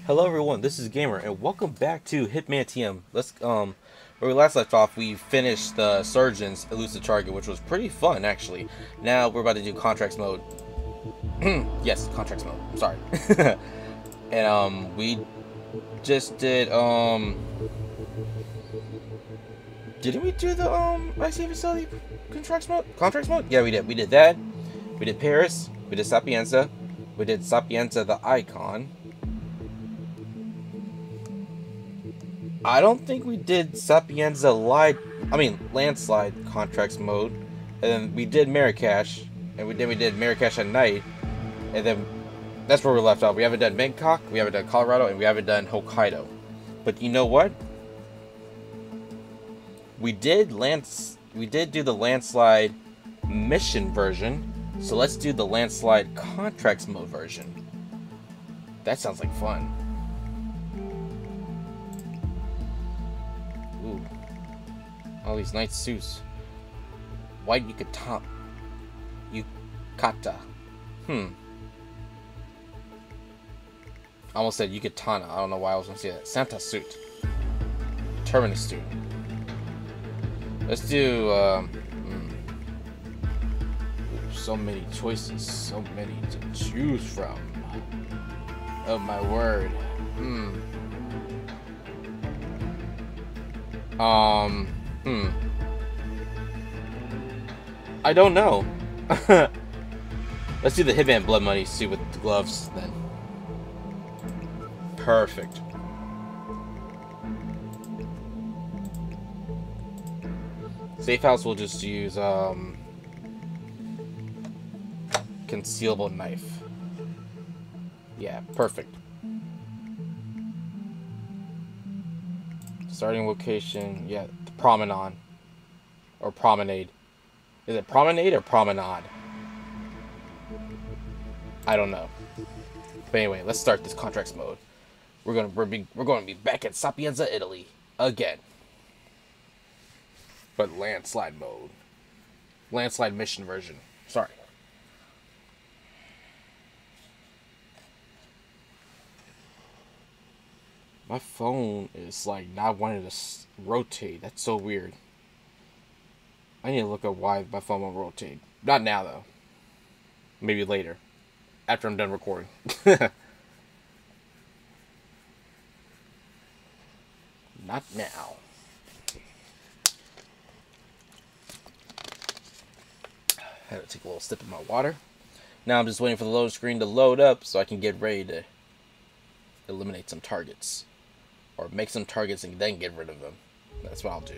Hello everyone, this is Gamer, and welcome back to Hitman TM. Where we last left off, we finished the Surgeon's Elusive Target, which was pretty fun, actually. Now we're about to do Contracts Mode. Yes, Contracts Mode, sorry. And, we just did, didn't we do the, IC Facility Contracts Mode? Yeah, we did. We did that. We did Paris. We did Sapienza. We did Sapienza the Icon. I don't think we did Sapienza Landslide Contracts Mode. And then we did Marrakesh. And we did Marrakesh at night. And then that's where we left off. We haven't done Bangkok, we haven't done Colorado, and we haven't done Hokkaido. But you know what? We did do the Landslide mission version. So let's do the Landslide Contracts Mode version. That sounds like fun. Ooh. All these nice suits. White Yukata. I almost said Yukatana. I don't know why I was going to say that. Santa suit. Terminus suit. Let's do, so many choices. So many to choose from. Oh my word. I don't know. Let's do the Hitman Blood Money suit with the gloves then. Perfect. Safe house will just use concealable knife. Yeah, perfect. Starting location, yeah, the promenade. Or promenade. Is it promenade or promenade? I don't know. But anyway, let's start this contracts mode. We're going to be back at Sapienza, Italy again. But landslide mode. Landslide mission version. Sorry. My phone is like not wanting to rotate. That's so weird. I need to look up why my phone won't rotate. Not now though. Maybe later. After I'm done recording. Not now. Had to take a little sip of my water. Now I'm just waiting for the load screen to load up so I can get ready to eliminate some targets. Or make some targets and then get rid of them. That's what I'll do.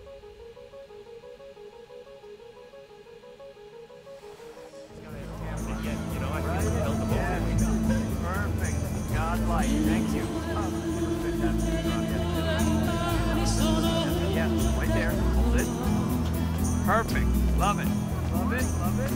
Perfect. Godlike. Thank you. Yeah, right there. Hold it. Perfect. Love it. Love it. Love it.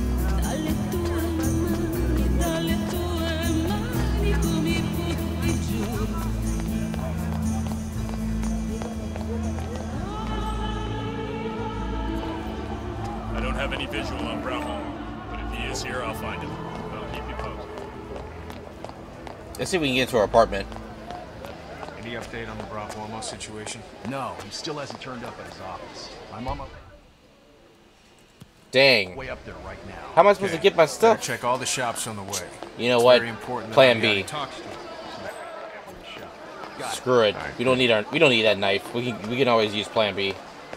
I don't have any visual on Bravo, but if he is here, I'll find him. I'll keep you posted. Let's see if we can get to our apartment. Any update on the Bravomo situation? No, he still hasn't turned up at his office. I'm on my Dang. way up there right now. How am I supposed to get my Better stuff? check all the shops on the way. You know It's what? very important that Plan I B. talk to him. Screw it. We don't need that knife. We can always use Plan B.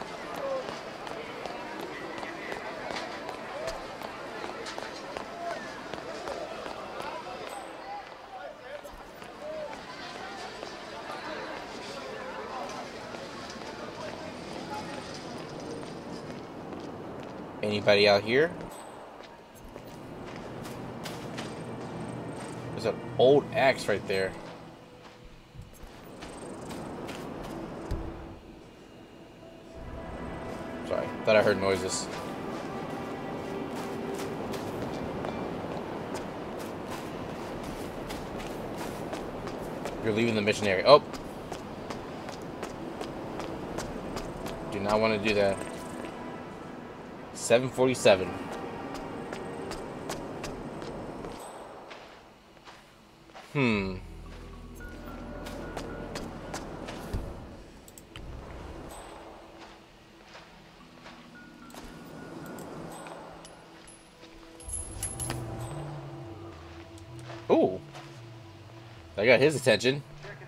Anybody out here? There's an old axe right there. Sorry, thought I heard noises. You're leaving the mission area. Oh! Do not want to do that. 747. Ooh. I got his attention.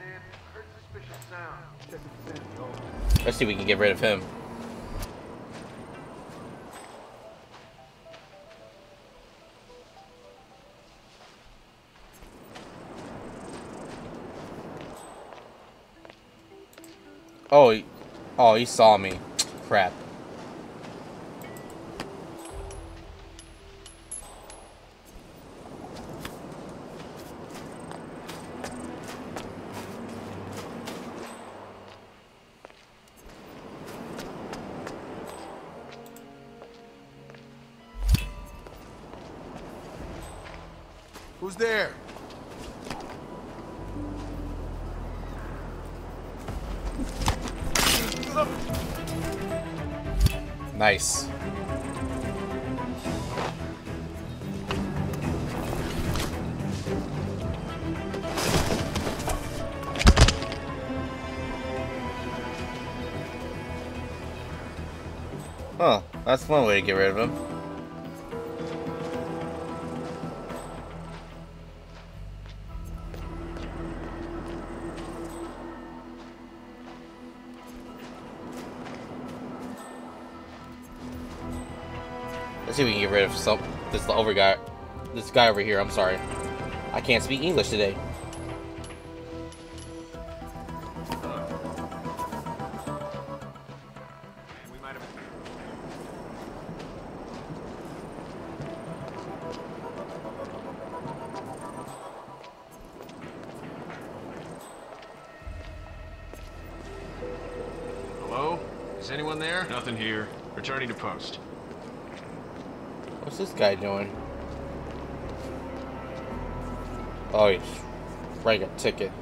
Let's see if we can get rid of him. Oh, he saw me. Crap. Who's there? Nice. Huh, that's one way to get rid of him. Let's see if we can get rid of this guy over here. I'm sorry. I can't speak English today. Hello? Is anyone there? Nothing here. Returning to post. What's this guy doing? Oh, he's writing a ticket.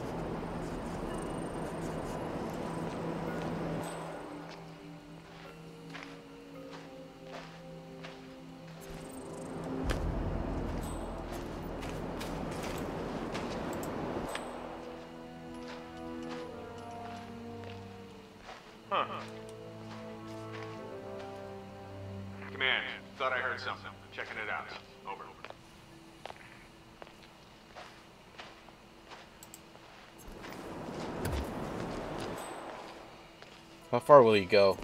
Command, thought I heard something. Checking it out. Over. How far will he go?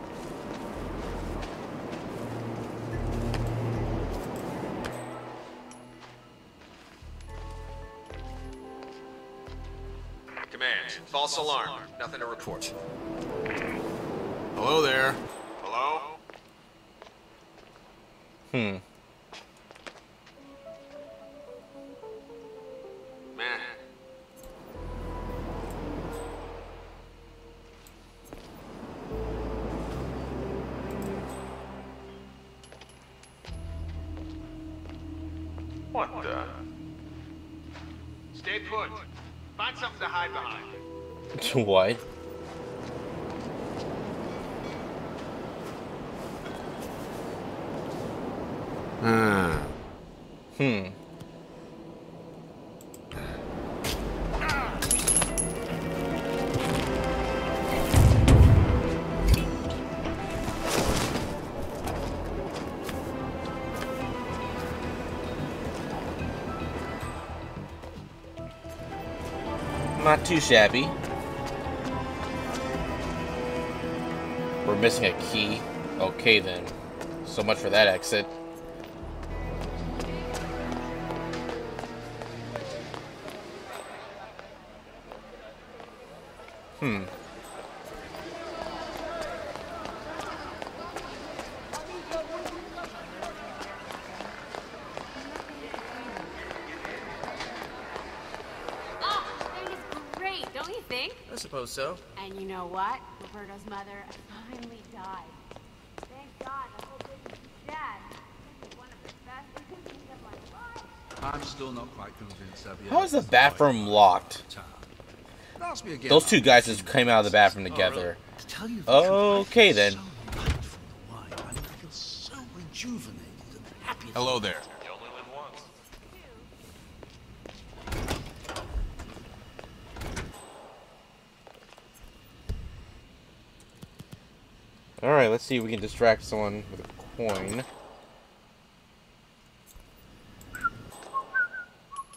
Command, false alarm. Nothing to report. Hello there. Hello? Hmm. Man. What the? Stay put. Find something to hide behind. What? Hmm. Not too shabby. We're missing a key. Okay then. So much for that exit. Hmm. Oh, that is great, don't you think? I suppose so. And you know what? Roberto's mother finally died. Thank God the whole business is dead. One of the best things of my life. I'm still not quite convinced, Xavier. How is the bathroom locked? Ask me again. Those two guys just came out of the bathroom together. To tell you the truth, Okay then. so light from the wine. I feel so rejuvenated and happy. Hello there. You only live once. Alright, let's see if we can distract someone with a coin.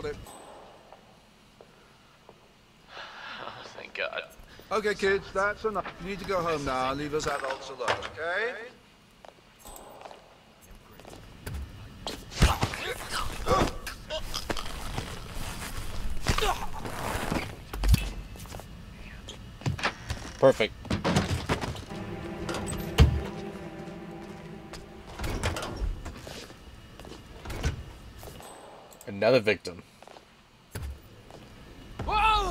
clip. Oh, thank God. Okay, kids, that's enough. You need to go home now. Leave us adults alone, okay? Perfect. Another victim. Whoa!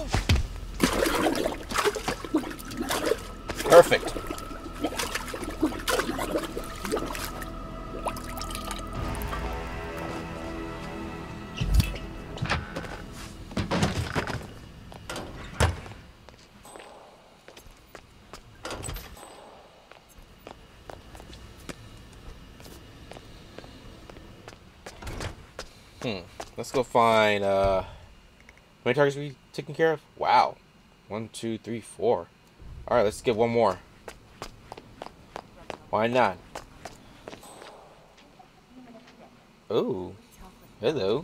Perfect. Let's go find, how many targets are we taking care of? Wow. 1, 2, 3, 4. Alright, let's get one more. Why not? Oh. Hello.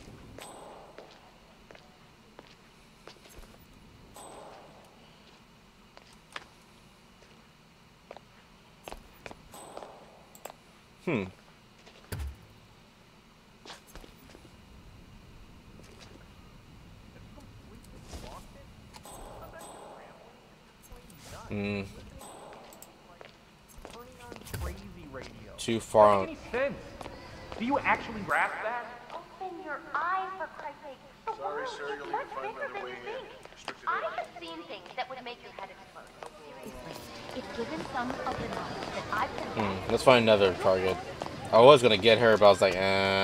Too far on. Sense. Do you actually grasp that? Open your eyes, for Christ's sake. The Sorry, world sir, is you'll need much to find bigger another than way you in. think. Restricted I area. have seen things that would make your head explode. Seriously, if given some of the knowledge that I've been Let's find another target. I was gonna get her, but I was like,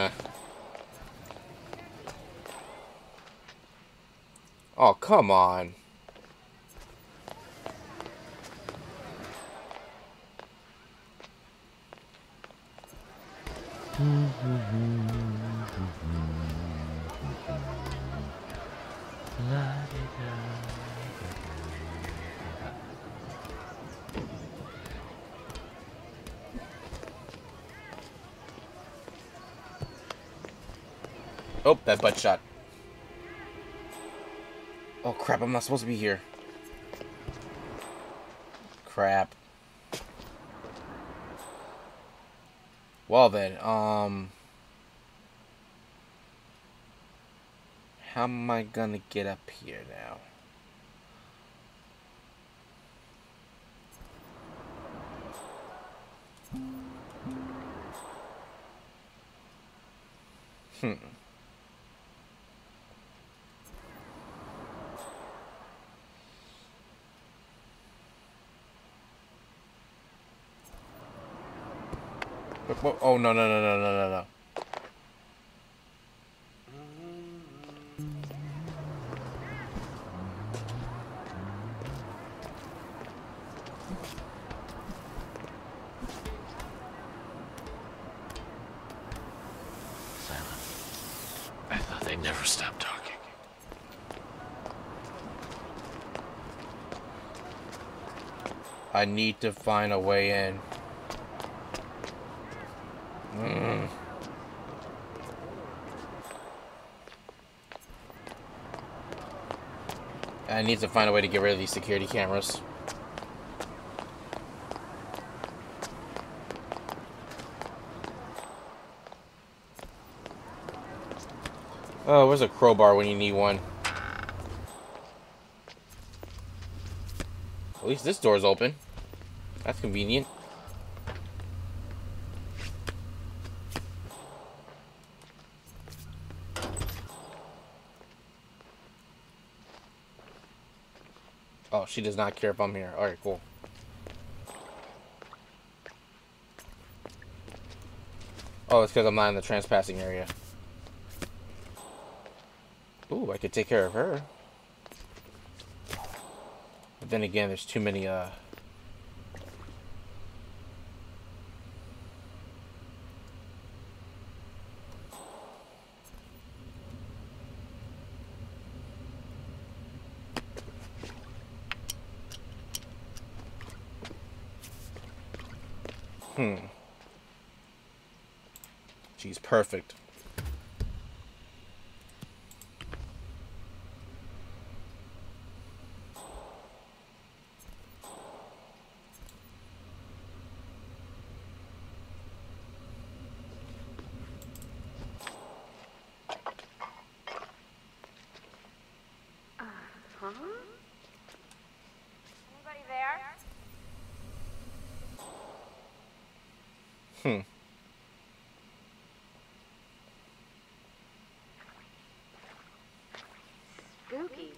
Oh, come on. Oh, that butt shot. Oh crap, I'm not supposed to be here. Crap. Well then, how am I gonna get up here now? Oh, no, no, no, no, no, no, no. I thought they'd never stop talking. I need to find a way in. I need to find a way to get rid of these security cameras. Oh, where's a crowbar when you need one? At least this door's open. That's convenient. Oh, she does not care if I'm here. Alright, cool. Oh, it's because I'm not in the trespassing area. Ooh, I could take care of her. But then again, there's too many, She's perfect. Spooky.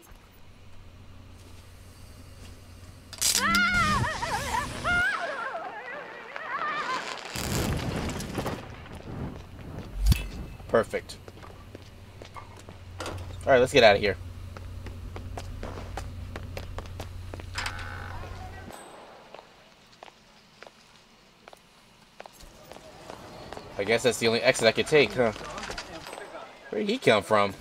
Perfect. Alright, let's get out of here. I guess that's the only exit I could take, huh? Where did he come from?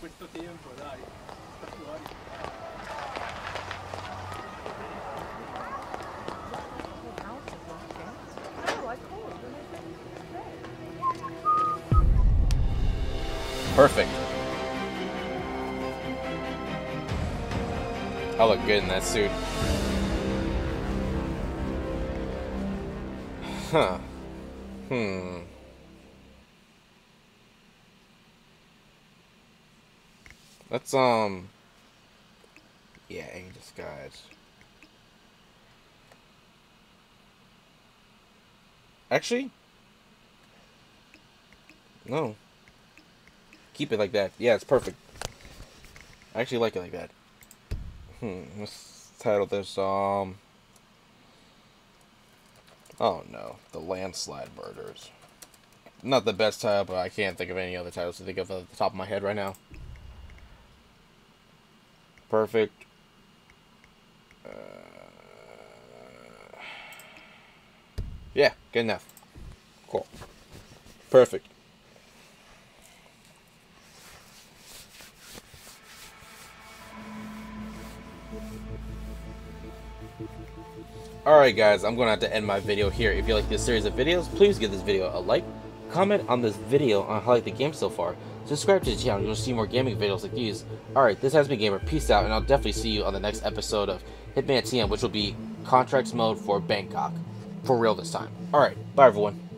Perfect. I look good in that suit. Huh. Let's, yeah, in disguise. Actually? No. Keep it like that. Yeah, it's perfect. I actually like it like that. Let's title this, oh no. The Landslide Murders. Not the best title, but I can't think of any other titles to think of at the top of my head right now. Perfect. Yeah, good enough. Cool. Perfect. Alright guys, I'm going to have to end my video here. If you like this series of videos, please give this video a like, comment on this video on how you like the game so far, subscribe to the channel, you'll see more gaming videos like these. Alright, this has been Gamer, peace out, and I'll definitely see you on the next episode of Hitman TM, which will be Contracts Mode for Bangkok. For real this time. Alright, bye everyone.